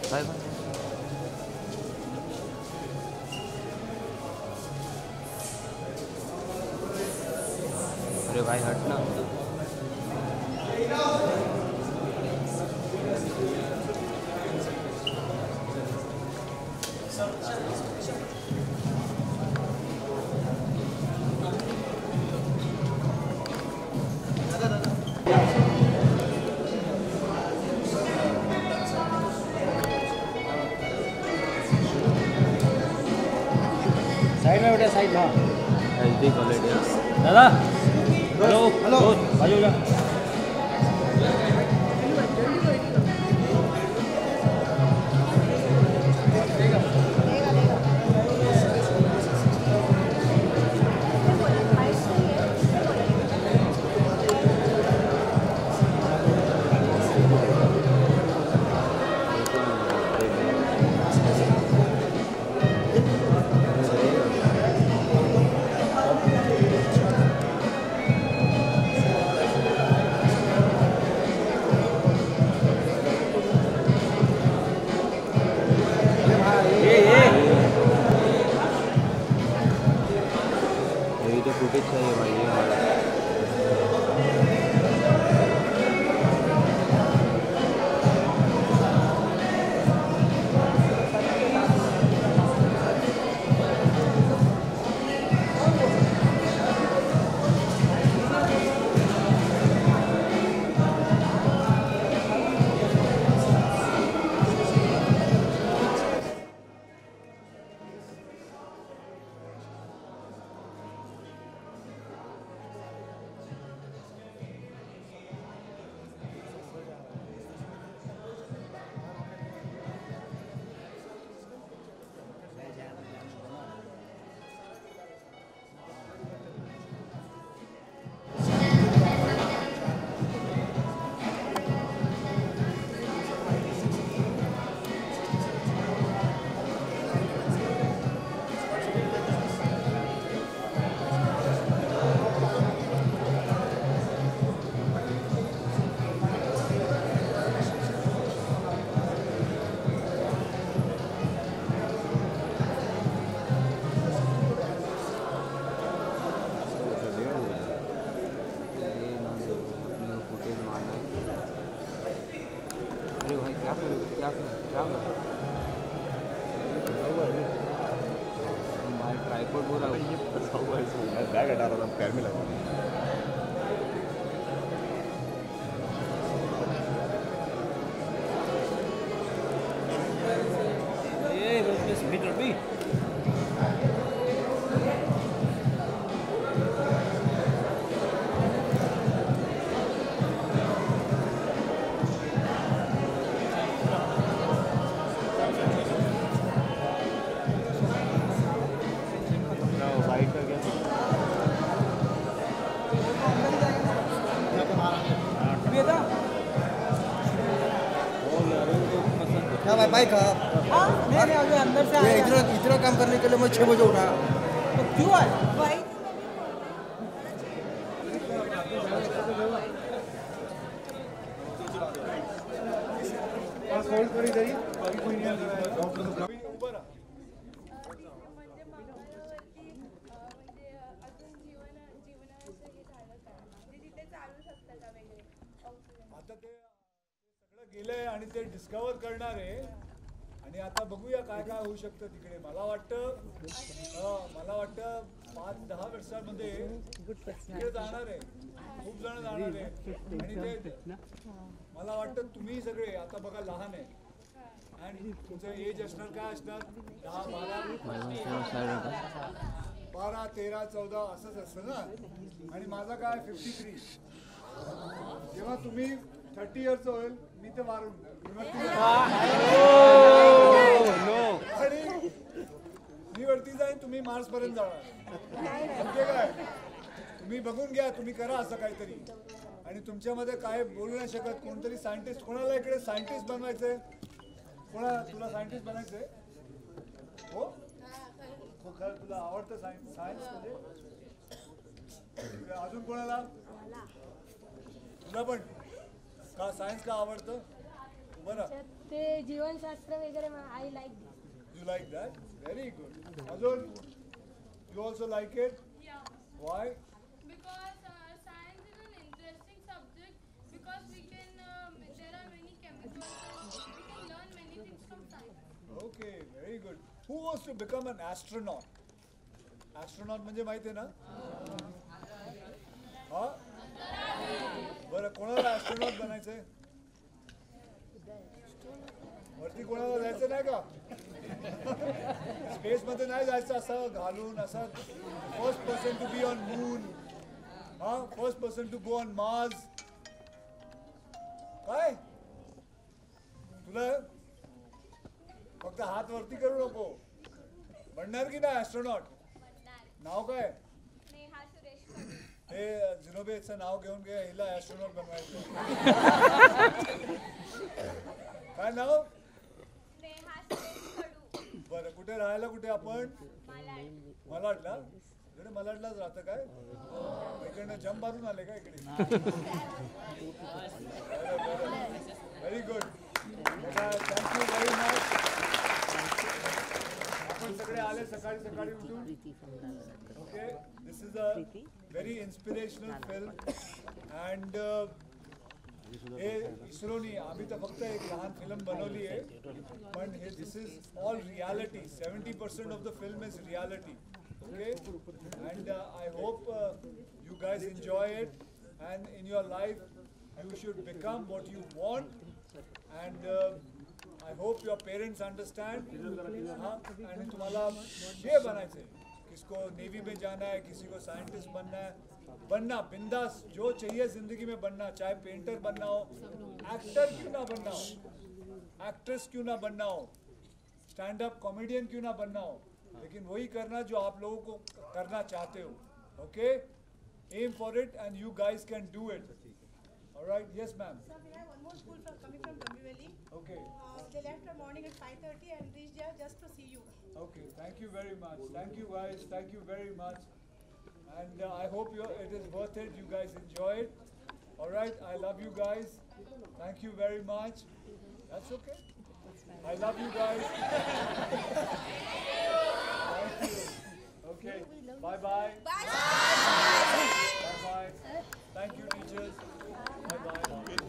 Bye bye. अरे भाई हटना। साइड में बेटा, साइड में। हेल्दी क्वालिटी दादा हेलो हेलो बाजू जा। यही तो फुटेज चाहिए भाई ये वाला। अरे भाई क्या करोगे, क्या करोगे भाई? ट्राइपॉड बोल रहा हूँ, फंसा हुआ है इसमें। बैग हटा रहा था, पैर में लगा। क्या भाई बाइक अंदर से ये इतना काम करने के लिए मैं 6 बजे उठा। तो क्यों आए भाई? गेलंय आणि ते डिस्कवर करणार आहे आणि आता बघूया काय काय होऊ शकतं तिकडे. मला वाटतं 5-10 वर्षांमध्ये तिकडे जाणार आहे, खूप जण जाणार आहे. आणि ते मला वाटतं तुम्ही सगळे आता बघा लहान आहे आणि तुमचं एज असणार काय असणार 12, 13, 14 असंच असतं ना. आणि माझा काय 53. जेव्हा तुम्ही 30 इयर्स होईल मी ते वारून आणि मी वरती जाईन, तुम्ही मार्स पर्यंत जाणार. म्हणजे काय तुम्ही बघून घ्या, तुम्ही करा असं काहीतरी. आणि तुमच्यामध्ये काय बोलू नाही शकत. कोणतरी सायंटिस्ट, कोणाला इकडे सायंटिस्ट बनवायचंय? तुला सायंटिस्ट बनायचंय? हो खरं तुला आवडतं सायन्स मध्ये? अजून कोणाला? तुला पण का सायन्स का आवडतं? बरं ते जीवनशास्त्र वगैरे I like this. You like that? Very good. Azul, you also like it? Yeah. Why? Because science is an interesting subject because we can there are many chemicals and we can learn many things from science. Okay, very good. Who wants to become an astronaut? Astronaut म्हणजे माहिती आहे ना? हा? बरं कोणाला astronaut बनायचंय? वरती कोणाला जायचं नाही का? स्पेस मध्ये नाही जायचं असं घालून असं first person to be on moon हा first person to go on Mars काय तुला फक्त हात वरती करू नको बनणार की नाही ॲस्ट्रोनॉट नाव काय हे जिनोबेचं नाव घेऊन घे हिला ॲस्ट्रोनॉट बनवायचं काय नाव बरं कुठे राहायला कुठे आपण मलाडला इकडे मलाडलाच राहतं काय इकडनं जम मारून आले का इकडे very good thank you very much आपण सगळे आले सकाळी सकाळी उठून okay this is a very inspirational film and हे इस्रोनी आम्ही तर फक्त एक लहान फिल्म बनवली आहे पण हे this is all reality 70% of the film is reality okay and I hope you guys enjoy it and in your life you should become what you want and I hope your parents understand हाँ and तुम्हाला ये बनायचं है किसको navy में जाना है किसी को साइंटिस्ट बनना है बनना बिंदास जो चाहिए जिंदगी में बनना चाहे पेंटर बनना हो एक्टर क्यों ना बनना हो एक्ट्रेस क्यों ना बनना हो स्टैंड अप कॉमेडियन क्यों ना बनना हो लेकिन वही करना जो आप लोगों को करना चाहते हो okay aim for it and you guys can do it alright yes ma'am Sir, we have one more school coming from Dombivli. Okay. They left the morning at 5:30 and reached here just to see you. Okay, thank you very much. Thank you guys. Thank you very much. And I hope it is worth it. You guys enjoy it. All right. I love you guys. Thank you very much. That's okay. I love you guys. Thank you. Okay. Bye bye. Bye bye. Thank you, teachers. Bye bye.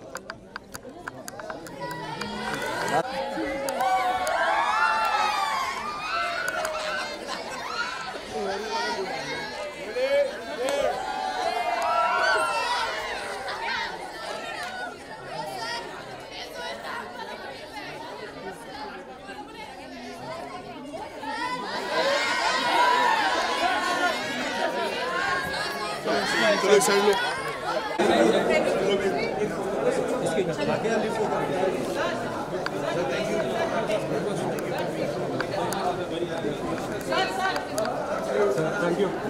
Thank you.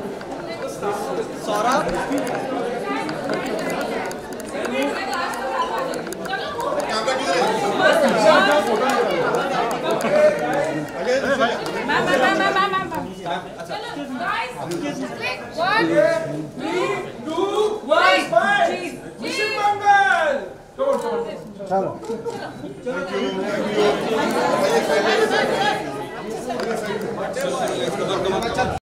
Mission Mangal! चलो